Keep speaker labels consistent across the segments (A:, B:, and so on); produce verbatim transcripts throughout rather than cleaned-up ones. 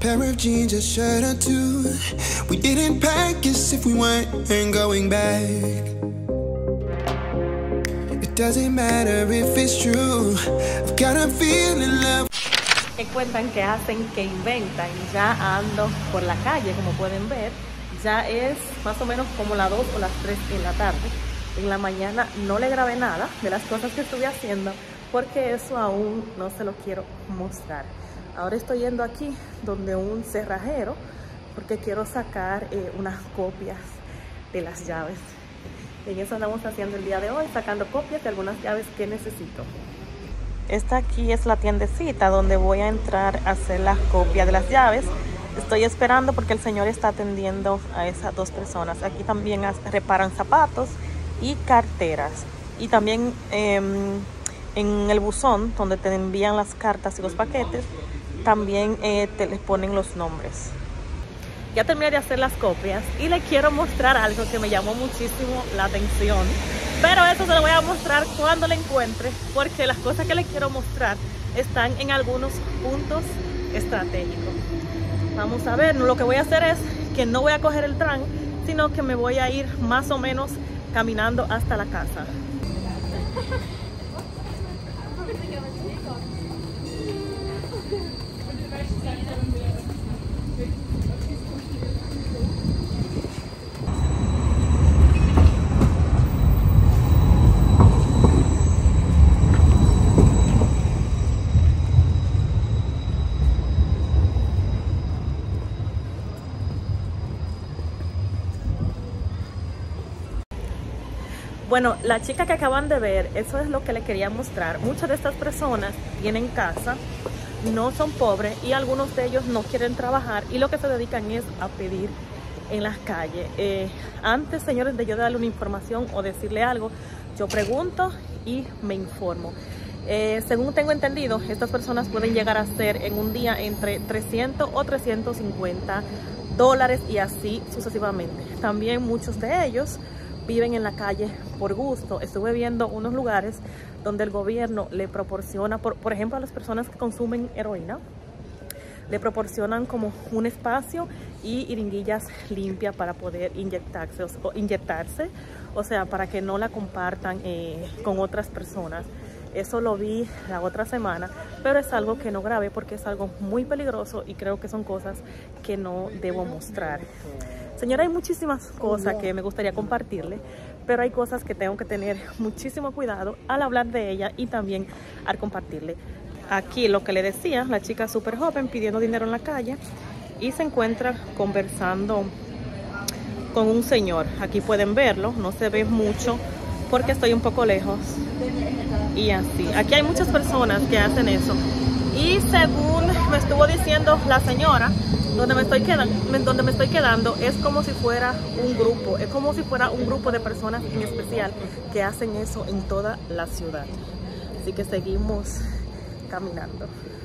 A: pair of jeans, a shirt or two. We didn't pack as if we weren't going back. It doesn't matter if it's true. I've got a feeling love.
B: Que cuentan, que hacen, que inventan. Ya ando por la calle, como pueden ver. Ya es más o menos como las dos o las tres en la tarde. En la mañana no le grabé nada de las cosas que estuve haciendo porque eso aún no se lo quiero mostrar. Ahora estoy yendo aquí donde un cerrajero porque quiero sacar eh, unas copias de las llaves. En eso andamos haciendo el día de hoy, sacando copias de algunas llaves que necesito. Esta aquí es la tiendecita donde voy a entrar a hacer las copias de las llaves. Estoy esperando porque el señor está atendiendo a esas dos personas. Aquí también reparan zapatos y carteras. Y también eh, en el buzón donde te envían las cartas y los paquetes, también eh, te les ponen los nombres. Ya terminé de hacer las copias y les quiero mostrar algo que me llamó muchísimo la atención. Pero eso se lo voy a mostrar cuando lo encuentre, porque las cosas que les quiero mostrar están en algunos puntos estratégicos. Vamos a ver, lo que voy a hacer es que no voy a coger el tren, sino que me voy a ir más o menos caminando hasta la casa. Bueno, la chica que acaban de ver, eso es lo que le quería mostrar. Muchas de estas personas tienen casa, no son pobres y algunos de ellos no quieren trabajar y lo que se dedican es a pedir en las calles. Eh, antes, señores, de yo darle una información o decirle algo, yo pregunto y me informo. Eh, según tengo entendido, estas personas pueden llegar a ser en un día entre trescientos o trescientos cincuenta dólares y así sucesivamente. También muchos de ellos viven en la calle por gusto. Estuve viendo unos lugares donde el gobierno le proporciona, por, por ejemplo, a las personas que consumen heroína, le proporcionan como un espacio y jeringuillas limpias para poder inyectarse, o, inyectarse, o sea, para que no la compartan eh, con otras personas. Eso lo vi la otra semana, pero es algo que no grabé porque es algo muy peligroso y creo que son cosas que no debo mostrar. Señora, hay muchísimas cosas que me gustaría compartirle, pero hay cosas que tengo que tener muchísimo cuidado al hablar de ella y también al compartirle. Aquí lo que le decía, la chica súper joven pidiendo dinero en la calle y se encuentra conversando con un señor. Aquí pueden verlo, no se ve mucho porque estoy un poco lejos y así. Aquí hay muchas personas que hacen eso y según me estuvo diciendo la señora, Donde me, estoy quedando, donde me estoy quedando es como si fuera un grupo, es como si fuera un grupo de personas en especial que hacen eso en toda la ciudad. Así que seguimos caminando.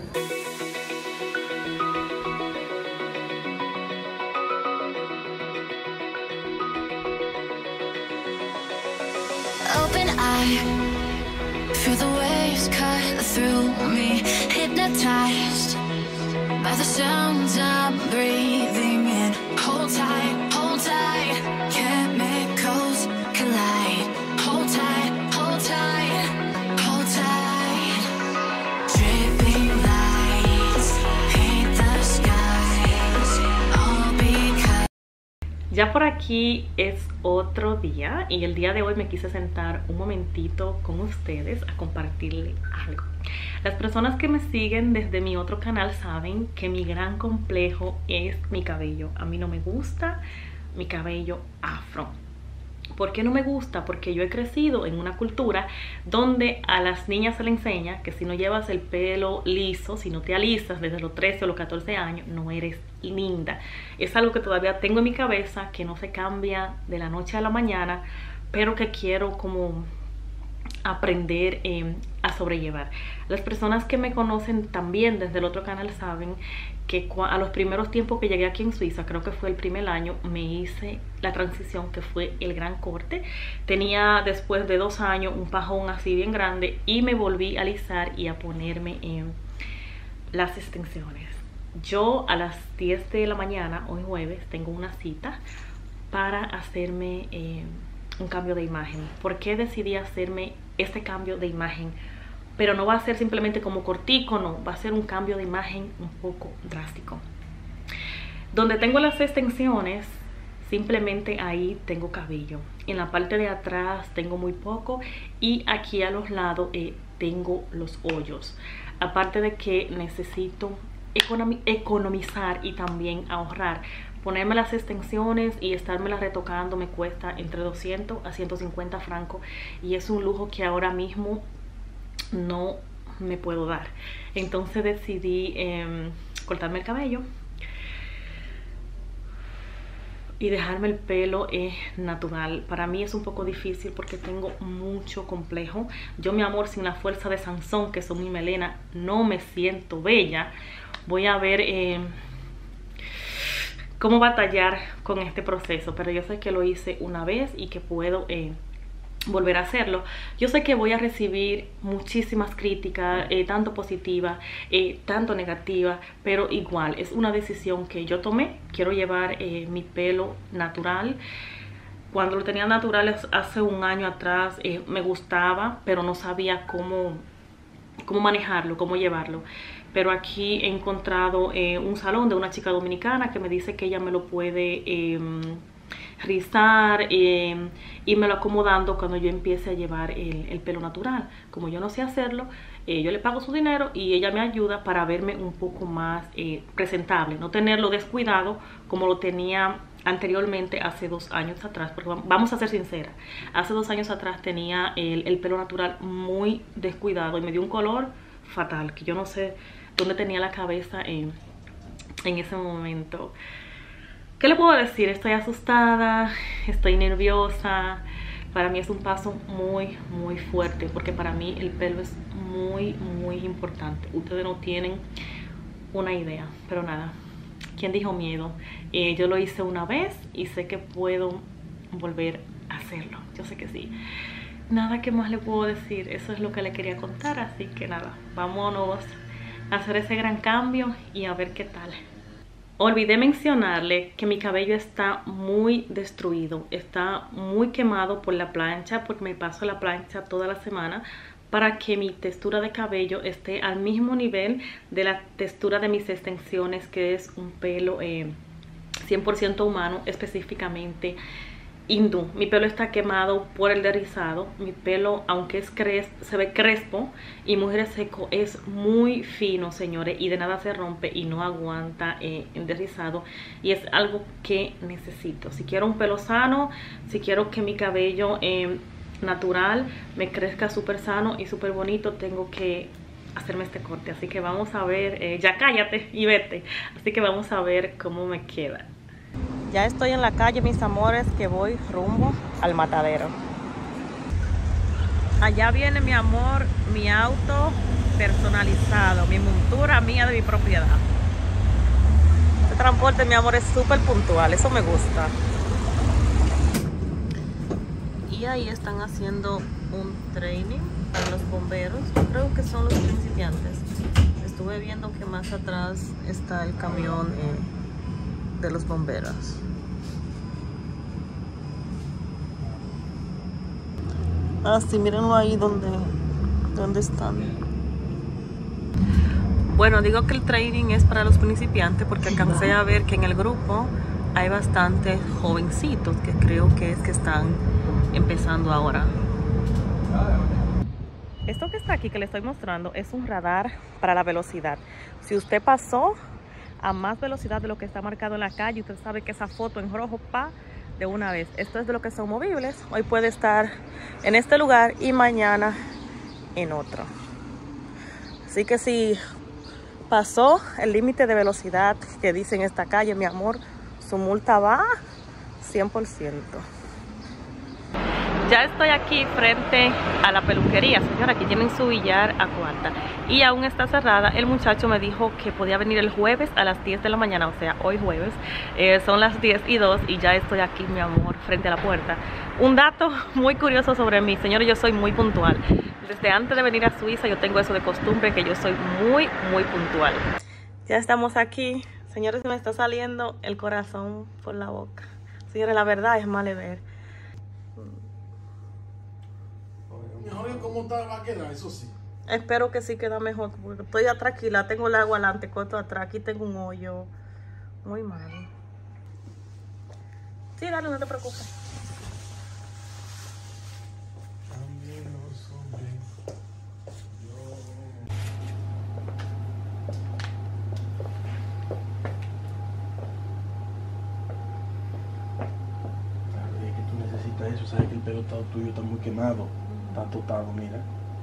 C: Open eye, feel the waves cut through me, hypnotized by the sounds I'm breathing in. Hold tight, hold tight, chemicals collide. Hold tight, hold tight, hold tight. Dripping lights paint the skies, all because.
B: Ya por aquí es otro día y el día de hoy me quise sentar un momentito con ustedes a compartirle algo. Las personas que me siguen desde mi otro canal saben que mi gran complejo es mi cabello. A mí no me gusta mi cabello afro. ¿Por qué no me gusta? Porque yo he crecido en una cultura donde a las niñas se le enseña que si no llevas el pelo liso, si no te alisas desde los trece o los catorce años, no eres linda. Es algo que todavía tengo en mi cabeza, que no se cambia de la noche a la mañana, pero que quiero como aprender eh, a sobrellevar. Las personas que me conocen también desde el otro canal saben que a los primeros tiempos que llegué aquí en Suiza, creo que fue el primer año, me hice la transición que fue el gran corte. Tenía después de dos años un pajón así bien grande y me volví a alisar y a ponerme en las extensiones. yo a las diez de la mañana, hoy jueves, tengo una cita para hacerme eh, un cambio de imagen. ¿Por qué decidí hacerme este cambio de imagen? Pero no va a ser simplemente como cortico, no, va a ser un cambio de imagen un poco drástico. Donde tengo las extensiones, simplemente ahí tengo cabello. En la parte de atrás tengo muy poco y aquí a los lados eh, tengo los hoyos. Aparte de que necesito econom economizar y también ahorrar. Ponerme las extensiones y estármelas retocando me cuesta entre doscientos a ciento cincuenta francos y es un lujo que ahora mismo no me puedo dar. Entonces decidí eh, cortarme el cabello y dejarme el pelo eh, natural. Para mí es un poco difícil porque tengo mucho complejo. Yo, mi amor, sin la fuerza de Sansón, que son mi melena, no me siento bella. Voy a ver eh, cómo batallar con este proceso, pero yo sé que lo hice una vez y que puedo eh, volver a hacerlo. Yo sé que voy a recibir muchísimas críticas, eh, tanto positivas, eh, tanto negativas, pero igual es una decisión que yo tomé. Quiero llevar eh, mi pelo natural. Cuando lo tenía natural hace un año atrás eh, me gustaba, pero no sabía cómo, cómo manejarlo, cómo llevarlo. Pero aquí he encontrado eh, un salón de una chica dominicana que me dice que ella me lo puede eh, rizar eh, y me lo acomodando cuando yo empiece a llevar el, el pelo natural. Como yo no sé hacerlo, eh, yo le pago su dinero y ella me ayuda para verme un poco más eh, presentable, no tenerlo descuidado como lo tenía anteriormente hace dos años atrás, porque vamos a ser sinceras, hace dos años atrás tenía el, el pelo natural muy descuidado y me dio un color fatal, que yo no sé dónde tenía la cabeza en, en ese momento. ¿Qué le puedo decir? Estoy asustada, estoy nerviosa. Para mí es un paso muy, muy fuerte, porque para mí el pelo es muy, muy importante. Ustedes no tienen una idea, pero nada. ¿Quién dijo miedo? Eh, yo lo hice una vez y sé que puedo volver a hacerlo. Yo sé que sí. Nada que más le puedo decir. Eso es lo que le quería contar. Así que nada, vámonos a hacer ese gran cambio y a ver qué tal. Olvidé mencionarle que mi cabello está muy destruido, está muy quemado por la plancha, porque me paso la plancha toda la semana para que mi textura de cabello esté al mismo nivel de la textura de mis extensiones, que es un pelo eh, cien por ciento humano, específicamente hindú. Mi pelo está quemado por el derrizado. Mi pelo, aunque es crespo, se ve crespo y muy seco, es muy fino, señores, y de nada se rompe y no aguanta eh, el derrizado, y es algo que necesito. Si quiero un pelo sano, si quiero que mi cabello eh, natural me crezca súper sano y súper bonito, tengo que hacerme este corte. Así que vamos a ver, eh, ya cállate y vete. Así que vamos a ver cómo me queda. Ya estoy en la calle, mis amores, que voy rumbo al matadero. Allá viene, mi amor, mi auto personalizado, mi montura mía de mi propiedad. Este transporte, mi amor, es súper puntual, eso me gusta. Y ahí están haciendo un training para los bomberos. Yo creo que son los principiantes. Estuve viendo que más atrás está el camión eh, de los bomberos. Ah, sí, mírenlo ahí donde, donde están. Bueno, digo que el training es para los principiantes porque alcancé a ver que en el grupo hay bastantes jovencitos que creo que es que están empezando ahora. Esto que está aquí que le estoy mostrando es un radar para la velocidad. Si usted pasó a más velocidad de lo que está marcado en la calle, usted sabe que esa foto en rojo pa de una vez. Esto es de lo que son movibles. Hoy puede estar en este lugar y mañana en otro. Así que si pasó el límite de velocidad que dice en esta calle, mi amor, su multa va cien por ciento. Ya estoy aquí frente a la peluquería, señora. Aquí tienen su billar a cuarta y aún está cerrada. El muchacho me dijo que podía venir el jueves a las diez de la mañana, o sea, hoy jueves. Eh, son las diez y dos y ya estoy aquí, mi amor, frente a la puerta. Un dato muy curioso sobre mí, señores, yo soy muy puntual. Desde antes de venir a Suiza yo tengo eso de costumbre, que yo soy muy, muy puntual. Ya estamos aquí. Señores, me está saliendo el corazón por la boca. Señores, la verdad es mal de ver.
D: Mejor cómo está, va a quedar, eso sí.
B: Espero que sí queda mejor, porque estoy tranquila, tengo el agua adelante, corto atrás, aquí tengo un hoyo. Muy mal. Sí, dale, no te preocupes.
D: Eso, sabes que el pelo está tuyo está muy quemado, está tostado, mira.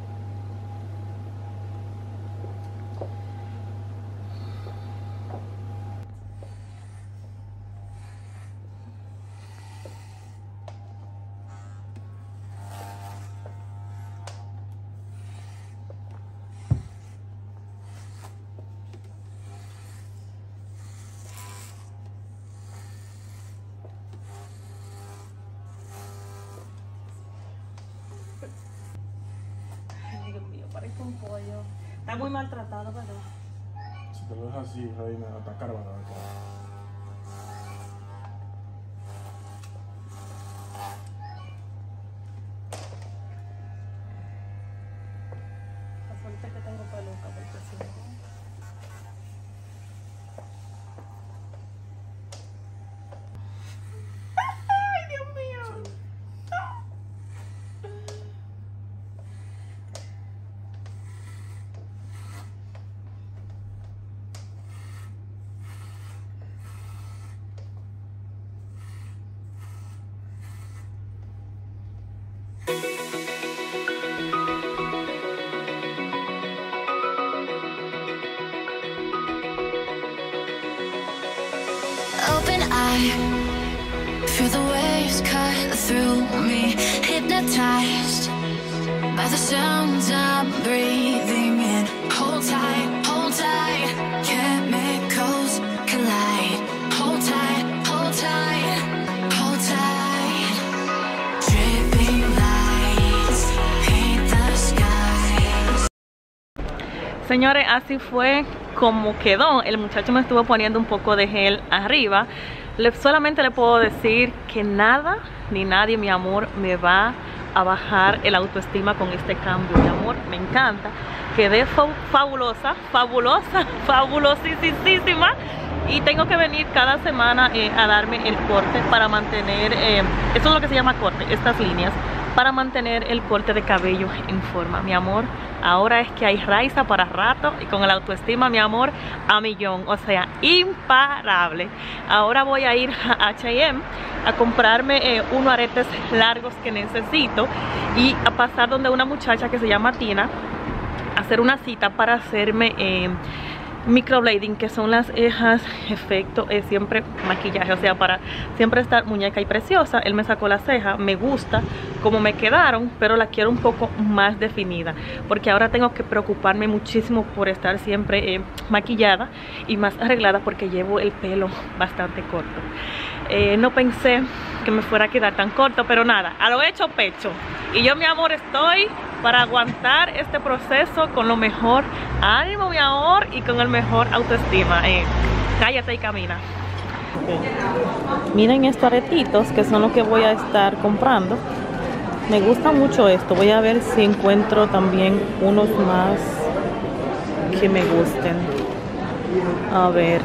B: Parece un pollo. Está muy maltratado, ¿verdad?
D: Si te lo dejas así, reina, está cargada.
B: La suerte que tengo peluca, porque si no... ¡Ay, Dios mío!
C: Open eye, feel the waves cut through me, hypnotized by the sounds I'm breathing in. Hold tight, hold tight, chemicals collide. Hold tight, hold tight, hold tight. Dripping lights paint the skies.
B: Señores, así fue como quedó. El muchacho me estuvo poniendo un poco de gel arriba. Le, solamente le puedo decir que nada ni nadie, mi amor, me va a bajar el autoestima con este cambio. Mi amor, me encanta. Quedé fa fabulosa, fabulosa, fabulosísima. Y tengo que venir cada semana eh, a darme el corte para mantener, eh, esto es lo que se llama corte, estas líneas, para mantener el corte de cabello en forma. Mi amor, ahora es que hay raiza para rato y con el autoestima, mi amor, a millón, o sea, imparable. Ahora voy a ir a H y M a comprarme eh, unos aretes largos que necesito y a pasar donde una muchacha que se llama Tina a hacer una cita para hacerme eh, microblading, que son las cejas efecto eh, siempre maquillaje, o sea, para siempre estar muñeca y preciosa. Él me sacó la ceja, me gusta como me quedaron, pero la quiero un poco más definida, porque ahora tengo que preocuparme muchísimo por estar siempre eh, maquillada y más arreglada, porque llevo el pelo bastante corto. Eh, no pensé que me fuera a quedar tan corto, pero nada, a lo hecho pecho. Y yo, mi amor, estoy para aguantar este proceso con lo mejor ánimo, mi amor, y con el mejor autoestima. Eh, cállate y camina. Okay. Miren estos aretitos que son los que voy a estar comprando. Me gusta mucho esto. Voy a ver si encuentro también unos más que me gusten. A ver.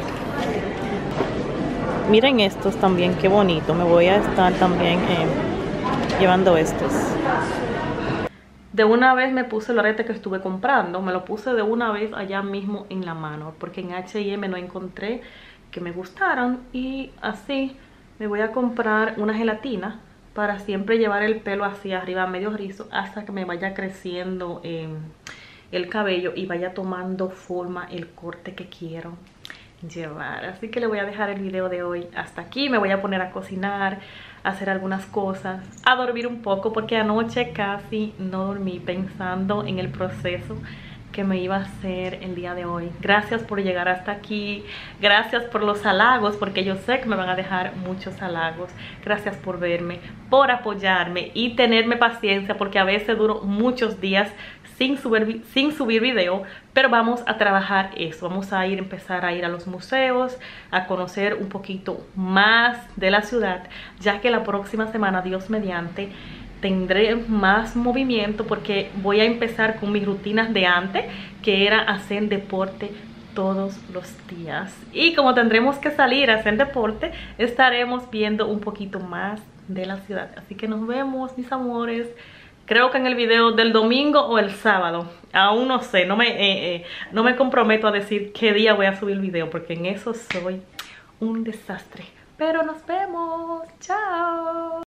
B: Miren estos también, qué bonito. Me voy a estar también eh, llevando estos. De una vez me puse el arete que estuve comprando. Me lo puse de una vez allá mismo en la mano, porque en H y M no encontré que me gustaran. Y así me voy a comprar una gelatina para siempre llevar el pelo hacia arriba, medio rizo, hasta que me vaya creciendo eh, el cabello y vaya tomando forma el corte que quiero llevar. Así que le voy a dejar el video de hoy hasta aquí. Me voy a poner a cocinar, a hacer algunas cosas, a dormir un poco, porque anoche casi no dormí pensando en el proceso que me iba a hacer el día de hoy. Gracias por llegar hasta aquí, gracias por los halagos, porque yo sé que me van a dejar muchos halagos. Gracias por verme, por apoyarme y tenerme paciencia, porque a veces duro muchos días sin subir, sin subir video, pero vamos a trabajar eso. Vamos a ir, empezar a ir a los museos, a conocer un poquito más de la ciudad, ya que la próxima semana, Dios mediante, tendré más movimiento porque voy a empezar con mis rutinas de antes, que era hacer deporte todos los días. Y como tendremos que salir a hacer deporte, estaremos viendo un poquito más de la ciudad. Así que nos vemos, mis amores. Creo que en el video del domingo o el sábado. Aún no sé, no me, eh, eh, no me comprometo a decir qué día voy a subir el video, porque en eso soy un desastre. Pero nos vemos. Chao.